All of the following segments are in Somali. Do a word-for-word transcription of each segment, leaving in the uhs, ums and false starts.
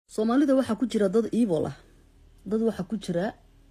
Soomaalida waxa ku jira dad evil ah dad waxa ku jira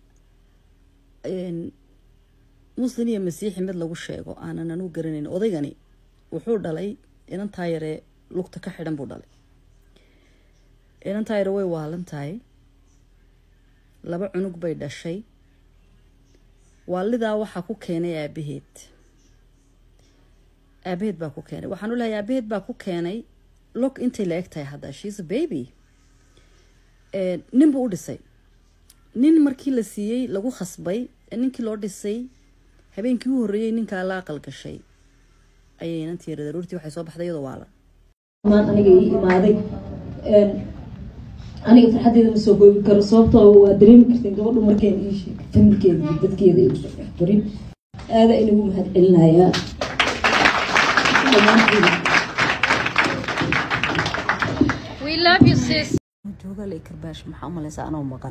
een muslim iyo masiixi mid lagu sheego aanan anu garanayn odaygani wuxuu dhalay inan taayare lugta ka xidhan buu dhalay inan taayare way waalan tahay laba cunug bay dhashay waalidaa waxa ku keenay aabaheed aabaheed baa ku keenay waxaan u leeyahay aabaheed baa ku keenay look intay la eg tahay hadda she's a baby ee nin buu u dhisay nin markii la siiyay lagu khasbay ninkii loo dhisay habeenkii u horeeyay ninka la aqal gashay ayay inantii daruurtii waxay soo baxday iyadoo waalan maan aniga ii imaaday een aniga farxadeeda ma soo goobi karo sababtoo waa dareemi karteen gabadhu markay ii sheegtay familkeeda iyo dadkeeda ay soo xaqirin aad ay ugu mahad celinayaa we love you sis jooga la karbash maxaa malaysa anoo maqan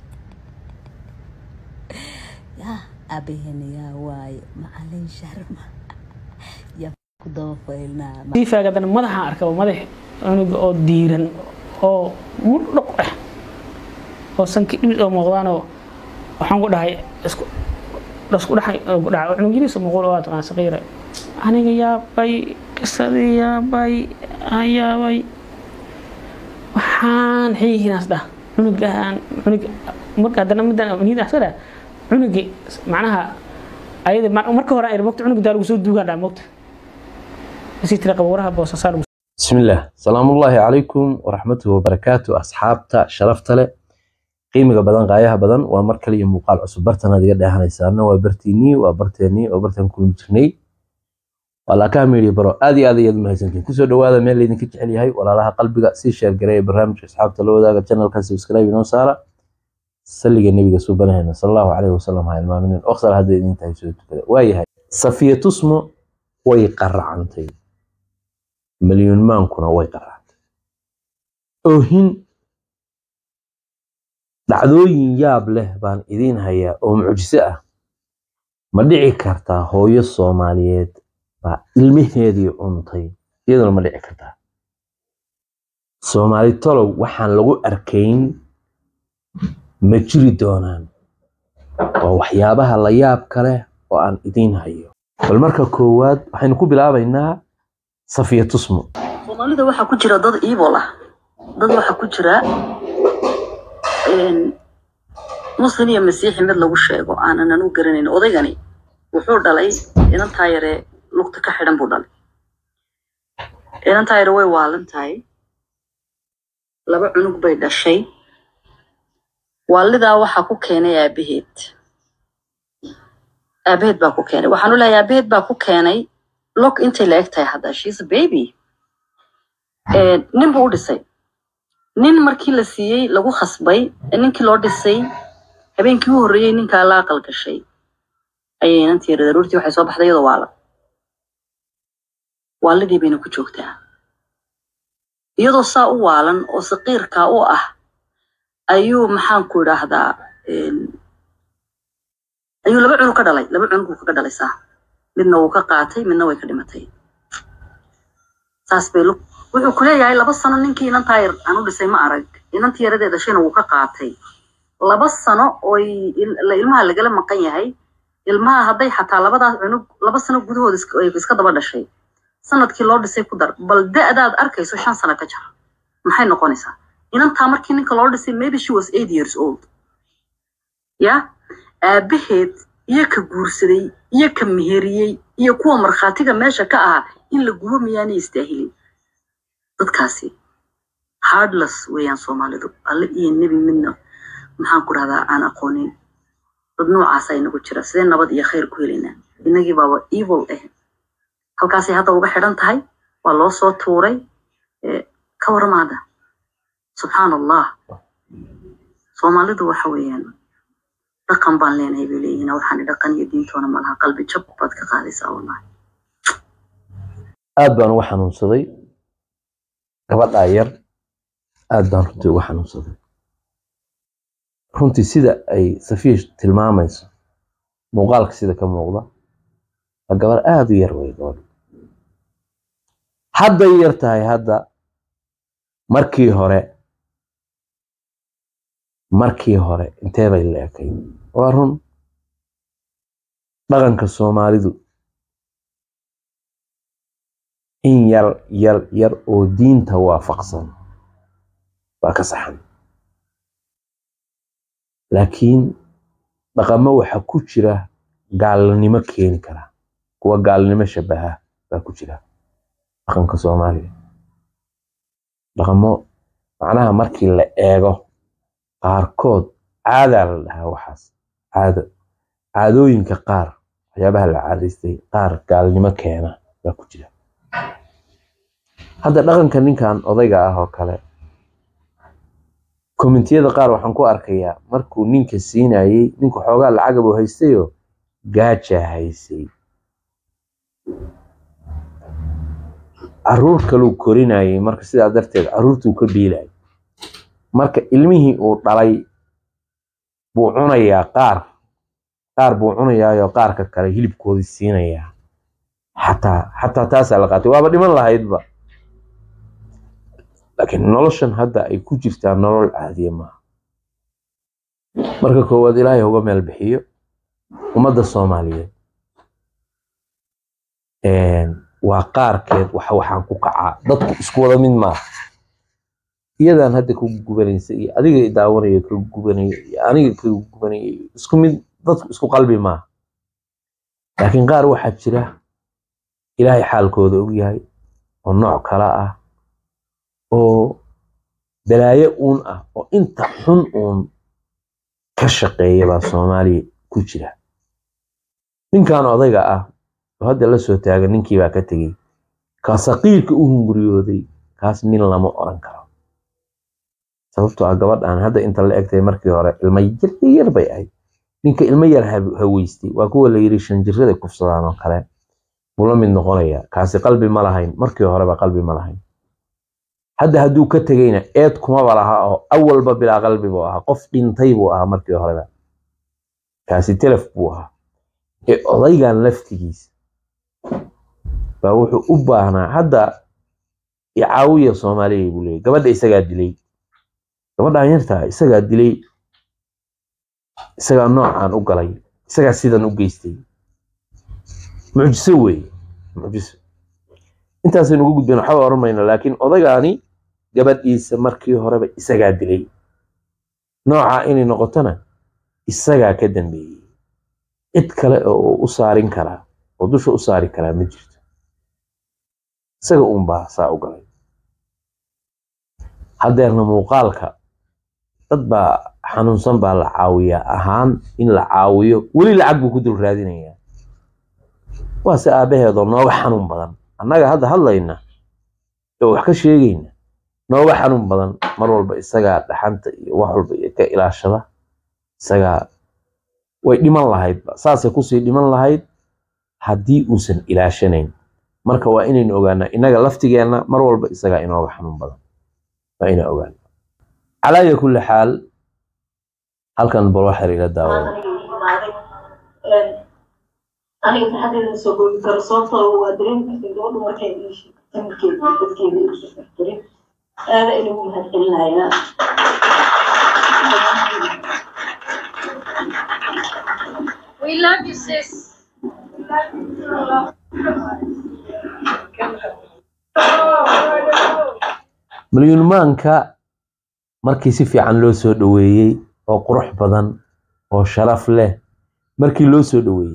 ya abeheniya waay macalin sharma ya ku doofaylna si faagadan madaxa arkaba madax aniga oo diiran oo muddo ah oo sanki dhib oo muuqdaano waxaan ku dhahay isku isku dhaxay ku dhaca cunuggiisa muuqaal oo aan saqiira aniga yaa bay qisadiya bay ayaa bay waxaan xiihinas dha cunugaan cunug marka hadana midan niida asara cunugi macnaha ayada marka hore ay rabto cunug daal ugu soo duugan dha moogta si tira qabowraha boosasar بسم الله السلام الله عليكم ورحمته وبركاته أصحابتا شرفت له قيمة بدن غايها بدن ومركل يمقال عصب برتنا دي قد هنيسانا وبرتيني وبرتيني وبرتين كل مترني ولا كاميري برو ادي ادي يد ما هيسنتين كسو دواده ميل ليدin ka jecel yahay walaalaha qalbiga si share gareey barnaamijka asxaabta la wadaaga channelka subscribe inoo saara saliga nabiga subhanahu sallallahu alayhi wasallam ha ilmaamin oqsal hadda idin tahay soo tukada waayahay safiya tusmo way qaracantay مليون مان كنا ويقرأت أوهن دعوين ياب له بان إذين هيا أو معجزة ما دعي كرتا هو الصوماليات با المهدي أنطي يدل ما دعي كرتا صومالي طلو وحان لغو أركين مجري دونان ووحيابها اللياب كره وان إذين هيا والمركة كواد وحين نكو بلابا إنها صفية تصمو Soomaalida waxa ku jira dad evil ah dad waxa ku jira een muslim iyo masiixi mid lagu sheego aanan anu garanayn odaygani wuxuu dhalay inan taayare lugta ka xidhan buu dhalay inan taayare way waalan tahay laba cunug bay dhashay waalidaa waxa ku keenay aabaheed aabaheed baa ku keenay waxaan u leeyahay aabaheed baa ku keenay look intay la eg tahay hadda she's a baby ee nin buu u dhisay nin markii la siiyay lagu khasbay ninkii loo dhisay habeenkii u horeeyay ninka la aqal gashay ayay inantii daruurtii waxay soo baxday iyadoo waalan waalidii bayna ku joogtaa iyadoo saa u waalan oo saqiirka u ah ayuu maxaan ku idhaahdaa ayuu laba cunug ka dhalay laba cunug ka dhalay saa midna uu ka qaatay midna way ka dhimatay saas bay wuxuu ku leeyahay laba sano ninkii inan taayir aan u dhisay ma arag inantii yaradeeda shayna uu ka qaatay laba sano oo ilmaha lagala maqan yahay ilmaha hadday xataa labadaas cunug laba sano gudahooda iska daba dhashay sanadkii loo dhisay ku dar bal da'daad arkayso shan sano ka jar maxay noqonaysaa inantaa markii ninka loo dhisay maybe she was eight years old ya aabaheed iyo ka guursaday iyo ka meheriyay iyo kuwa marxaatiga meesha ka ah in la gubo miyaanay istaahilin dadkaasi heartless weeyaan Soomaalidu alle iyo nabi midna maxaan ku radaa aan aqoonin dad noocaas ay nagu jira sidee nabad iyo khayr ku helinaa inagii baa evil ah halkaasay hadda uga xidhan tahay waa loo soo tuuray ka waramaada subhanallah Soomaalidu waxa weeyaan dhaqan baan leenahay bileeyina waxaan dhaqan iyo diintoona malaha qalbi jab baad ka qaadaysaa wallahi aad baan ugu xanuunsaday gabadha yar aad baan runtii ugu xanuunsaday runtii sida ay Safiya tilmaamayso muuqaalka sida ka muuqda gabar aad u yar way gabadha hadda yar tahay hadda markii hore markii hore intee bay leekay waa run dhaqanka Soomaalidu in yar yar yar oo diinta waafaqsan waa ka saxan laakiin dhaqamo waxa ku jira gaalnimo keeni kara kuwa gaalnimo shabaha baa ku jira dhaqanka Soomaaliya dhaqamo macnaha markii la eego qaarkood caada la dhahaa waxaas caado caadooyinka qaar waxyaabaha la caadaystay qaar gaalnimo keena baa ku jira hadda dhaqanka ninkan odayga ah oo kale commentiyada qaar waxaan ku arkayaa markuu ninka siinayay ninku xoogaa lacag buu haystayo gaaja haysay caruur kale uu korinayay marka sidaa darteed caruurtuu ka biilay marka ilmihii uu dhalay buu cunayaa qaar qaar buu cunayaa oo qaarka kale hilibkoodii siinayaa xataa xataa taas la qaatay waaba dhiman lahaydba laakiin noloshan hadda ay ku jirtaa nolol caadi ma marka koowaad Ilaahay uga meel bixiyo ummadda Soomaaliyeed een waa qaarkeed waxa waxaan ku kacaa dadku isku wada mid ma iyadan hadda ku gubanaysa iyo adiga daawanaya ku gubanaya aniga ku gubanaya isku mid dadku isku qalbi ma laakiin qaar waxa jira Ilaahay xaalkooda og yahay oo nooc kala ah oo balaayo uun ah oo inta xun uun ka shaqeeya baa Soomaaliya ku jira ninkan odayga ah oo hadda la soo taagan ninkii baa ka tagay ka saqiirka u hunguriyooday kaas nin lama oran karo sababtoo ah gabadhan hadda inta la egtay markii hore ilmo yar yar bay ahayd ninka ilmo yar haweystay waa kuwa la yiri shan jirrada kufsadaan oo kale wala mid noqonaya kaasi qalbi ma lahayn markii hore ba qalbi ma lahayn hadda haduu ka tagayna eed kuma balaha oo awalba bila qalbi buu ahaa qof dhintay buu ahaa markii hore kaasi telef buu ahaa ee odaygan laftigiisa baa wuxuu u baahnaa hadda icaawiya Soomaaliyeed buu leeyahay gabadha isaga dilay gabadha yarta isaga dilay isaga noocan u galay isaga sidan u geystay mucjiso way mucjiso intaas inuu gudbin waxa oranayna laakiin odaygaani gabadhiisa markii horeba isaga dilay nooca inay noqotana isaga ka dambeeyay cid kale oo u saarin kara oo dusha u saari kara ma jirto isaga uun baa saa u galay hadeerna muuqaalka dad baa xanuunsan baa la caawiyaa ahaan in la caawiyo weli lacag buu ku dul raadinayaa waa si aabaheedo nooga xanuun badan annaga hadda hadlayna oo wax ka sheegayna nooga xanuun badan mar walba isaga dhaxanta iyo wax walba ka ilaashada isaga way dhiman lahayd saasay ku sii dhiman lahayd haddii uusan ilaashanayn marka waa inaynu ogaanaa inaga laftigeena mar walba isaga inooga xanuun badan waa inaa ogaan calaa kulli xaal halkan bal waxa ila daawada aniga farxadeeda soo goobi karo sababtoo waa dareen kartay gabadhu markay iishay tamarkeeda dadkeeda igu soo fartirin aada inagu mahadcelinayaa We love you, sis. مليون مانكا markii si fiican loo soo dhaweeyay oo qurux badan oo sharaf leh markii loo soo dhaweeyay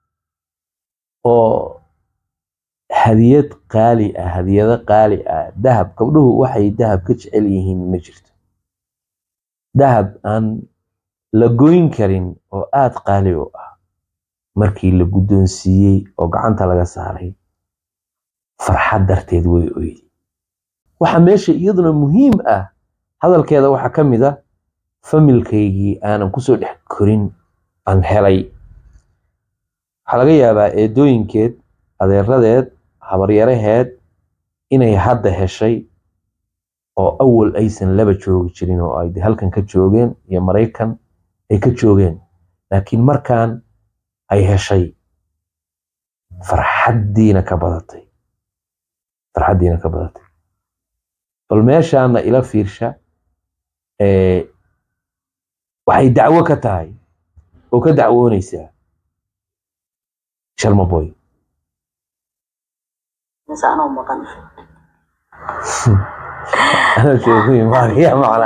oo hadiyad qaali ah hadiyada qaali ah dahab gabdhuhu waxay dahab ka jecel yihiin ma jirto dahab aan la goyn karin oo aad qaali u ah markii la guddoonsiiyay oo gacanta laga saaray farxad darteed way ooyday waxa meesha iyaduna muhiim ah hadalkeeda waxa kamid ah familkeygii aanan ku soo dhex korin aan helay waxa laga yaabaa eedooyinkeed adeeradeed habaryaraheed inay hadda heshay oo awal aysan laba joogi jirin oo ay halkan ka joogeen iyo Mareykan ay ka joogeen laakiin markaan ay heshay farxadiina ka badatay farxadiina ka badatay bal meeshaana ila fiirsha ee waxay dacwo ka tahay oo ka dacwoonaysaa Sharma Boy أنا مقن أنا شوفي ما هي معنا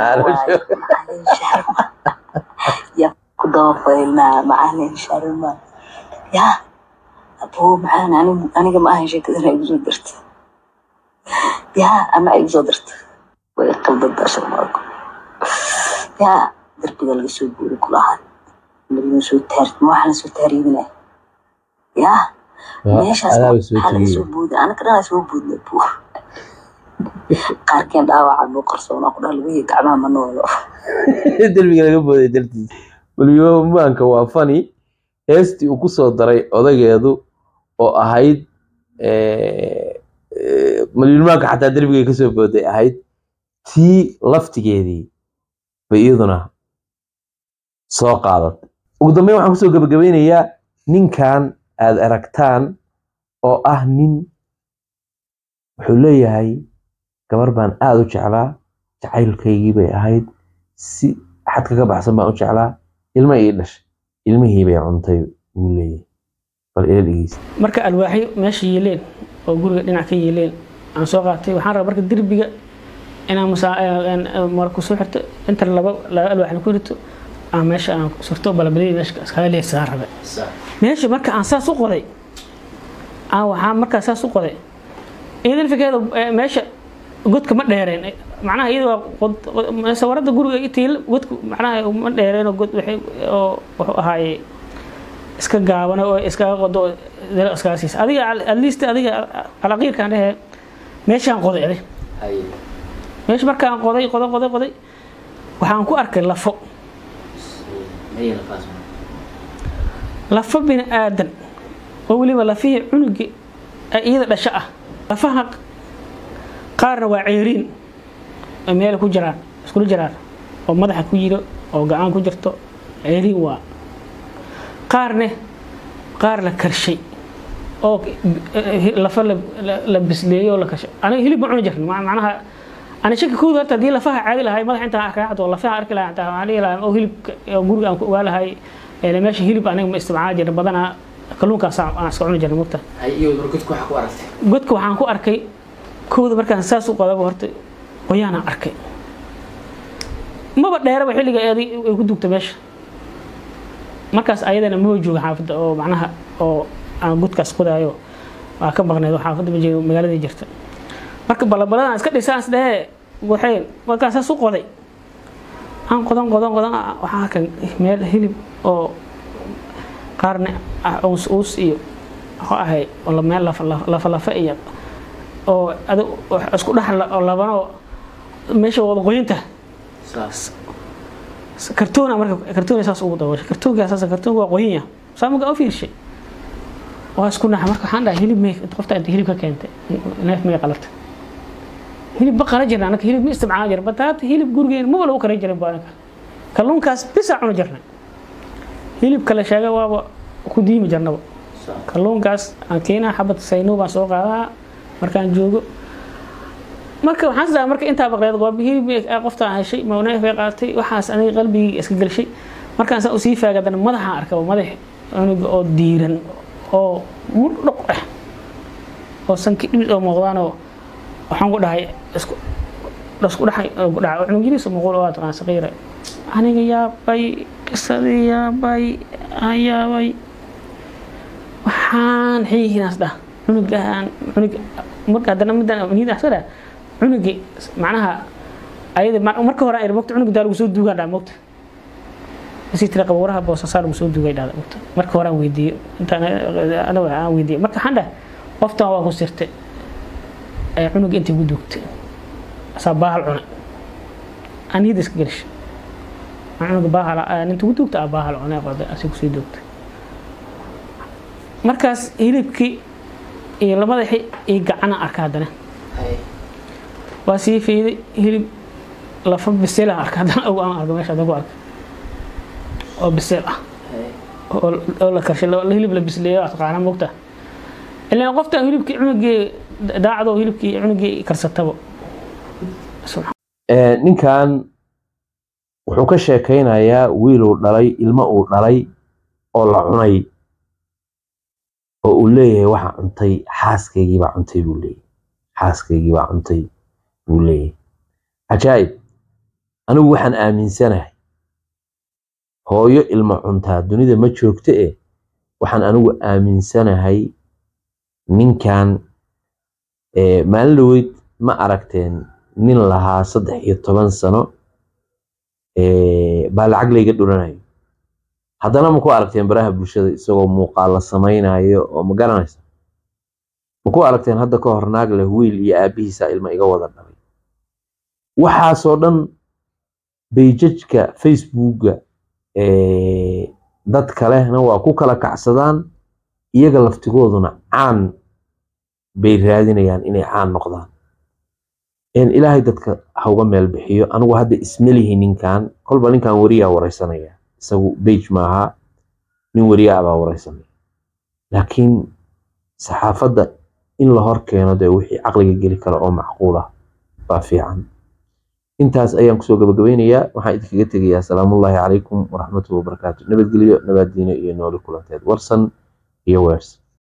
يا كضافة مع معنا شرما يا أبو معانا أنا أنا كم أهين شيء كذا يجوز درت يا أما يجوز درت ويقل ضد شرماكم يا درت قال لي سوي بقول كل أحد اللي نسوي تهرت ما إحنا نسوي تهريبنا يا ماشي أنا سوي بود أنا كنا نسوي بود نبوه قاركين دعوة عن بقرصونا قلنا لويه قعما منولو دربي laga booday dartiis waliyo maanka waa funny heestii uu ku soo daray odageedu oo ahayd ee maliyumaanka xataa darbiga ka soo booday ahayd tii laftigeedii bay iyaduna soo qaadat ugu dambeyn waxaan ku soo gabagabeynayaa ninkan aad aragtaan oo ah nin wuxuu leeyahay gabar baan aad u jeclaa jacaylkaygii bay ahayd si xad kaga baxsan baan u jeclaa ilma ii dhashay ilmihii bay cuntay uu leeyahay bal ila dhigeysta marka alwaaxyo meesha yeeleen oo guriga dhinac ka yeeleen aan soo qaatay waxaan rabaa marka derbiga inaan marku soo xirto inta laba laba alwaax ku rito aan meesha aan surto balbalay meesha iskaga leexsan rabay meesha marka aan saas u qoday aan waxaan marka saas u qoday idan fikrada meesha godka ma dheereen macnaha iyadoo sawarada guriga intii godka macnaha ma dheereen god waxay oo wuxuu ahaay iska gaaban oo iska qodo dal iskaasiis adiga at least adiga alaqiirkan dhahe meeshaan qoday ay meesha markaan qoday qoday qoday qoday waxaan ku arkay lafo lafo bin aadan oo waliba lafihi cunugi iyada dhasha ah lafaha qaarna waa ceeriin meel ku jiraan isku jiraan oo madaxa ku yiro oo gacan ku jirto ceeriin waa qaarne qaar la karshay oo lafa la bisleeyo la karshay aniga hilib ma cuni jirno macnaha ana shaki ku darta hadii lafaha caadi lahay madaxa inta arkay oo lafaha arki lahaa inta aan leeyahay oo hilib guriga aan ku ogaalahay ee meesha hilib aniga ma isticmaal jirin badana kalluunkaas aan iska cuni jirno mugta ay iyo godka waxa ku aragtay godka waxaan ku arkay kooda markaan saas u qodaba horta qoyaan arkay maba dheeraba xilliga ay ku dugtay meesha markaas ayadana ma jooga xaafadda oo macnaha oo aan godkaas qodaayo waa ka maqneed xaafadda ma joogo magaalada jirta marka balabaladan iska dhisaan sidee waxay markaas saas u qoday aan qodan qodan qodan waxa kan meel hilib oo qaarna uus uus iyo waxa ahay wala meel lafa lafa iyo oo adu isku dhaxal oo labano meesha wada qoyinta saas kartoona marka kartoona saas ugu dawo kartoonka saas kartoonka waa qoyinya saamaga oo fiirshay waa isku nax marka waxaan dhahay hilib meey qofta inta hilib ka keentay neef meey qalatay hilib baqara jirna anaka hilib ma isticmaal jir bataat hilib gurigeen ma wala u kara jirin baanka kalluunkaas bisa cuna jirna hilib kala sheega waa ku diimi jirnaba kalluunkaas aan keenaa xabad sayno baan soo qaadaa markaan joogo marka waxaan sameeyay marka inta baqreed goob hilib qofta heshay ma una ay qaatay waxaas aniga qalbiga iska galshay markaan sa u sii faagadan madaxa arkay madax aniga oo diiran oo mudhaq ah oo sanki dhib oo muuqdaan oo waxaan ku dhahay isku isku dhaxay ku dhaco cunugiis oo muuqdo waa taqaan saqiira aniga yaa bay qisadii yaa bay ayaa bay waxaan xiinaas dhaa cunugaan cunug marka hadana midaan niida asada cunugi macnaha ayada marka hore ay waqti cunug daal soo duugaan dhaa moqto si tira qabowraha boosasaar soo duugay dhaa moqto marka hore aan weydiiyo inta ana aan weydiiyo marka xanda qofta waa ku sirtay ay cunug inta ugu duugtay sabaal cuna aniid iska galish cunug baahal inta ugu duugtay baahal cuna qod asii ku sii duugtay markaas hilibki iyo labada xi ee gacan arkadana waa si fiiday hilib la fab bisela arkadana oo aan arko meesha dagu arko oo bisel ah oo la karshay la hilib la bisleeyo aqaana moogta ilaa qofta hilibki cunugii daacdo hilibki cunugii karsatabo ee ninkan wuxuu ka sheekaynayaa wiil uu dhalay ilmo uu dhalay oo la cunay oo uu leeyahay waxa cuntay xaaskaygii baa cuntay buu leeyahay xaaskaygii baa cuntay buu leeyahay ajaayib anigu waxaan aaminsanahay hooyo ilmo cuntaa dunida ma joogto ee waxaan anigu aaminsanahay ninkan ee maalin dhaweyd ma aragteen nin lahaa saddex iyo toban sano ee baa lacag layga dhuranayo haddana ma ku aragteen baraha bulshada isagoo muuqaal la samaynayo oo ma garanaysa ma ku aragteen hadda ka hor naag leh wiil iyo aabihiisa ilmo iga wada dhalay waxaasoo dhan beejajka facebooka ee dad kalena waa ku kala kacsadaan iyaga laftigooduna caan bay raadinayaan inay caan noqdaan in ilaahay dadka ha uga meel bixiyo anigu hadda ismalihi ninkan kolba ninkan wariyaa wareysanaya isagu page maaha nin wariyaa baa wareysanaya laakiin saxaafadda in la hor keeno dee wixii caqliga geli kara oo macquul ah baa fiican intaas ayaan kusoo gabagabeynayaa waxaan idinkaga tegayaa salaamullaahi calaykum waraxmatullahi wabarakaatu nabadgelyo nabadiino iyo nooli kulanteed warsan iyo weers